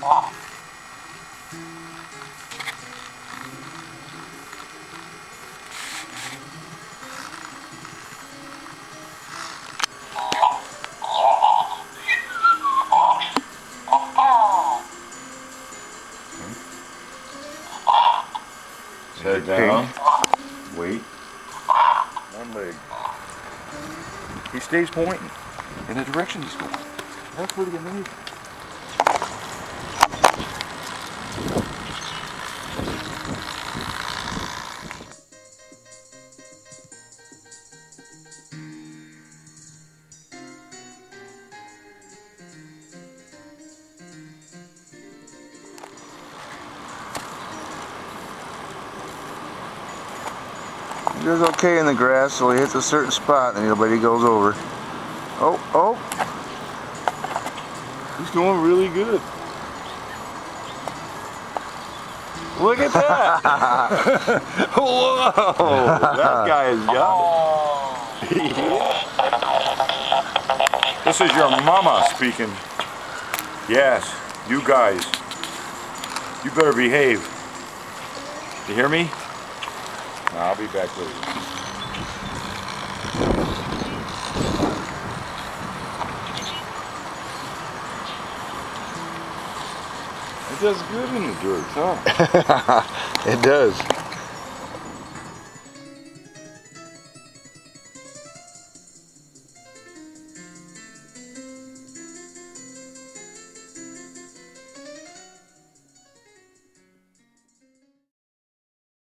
Head down. Wait. One leg. He stays pointing in the direction he's going. That's pretty amazing. He does okay in the grass, so he hits a certain spot and nobody goes over. Oh, oh. He's doing really good. Look at that! Whoa! That guy has got it. This is your mama speaking. Yes, you guys. You better behave. You hear me? I'll be back with you. It does good in the dirt, huh? It does.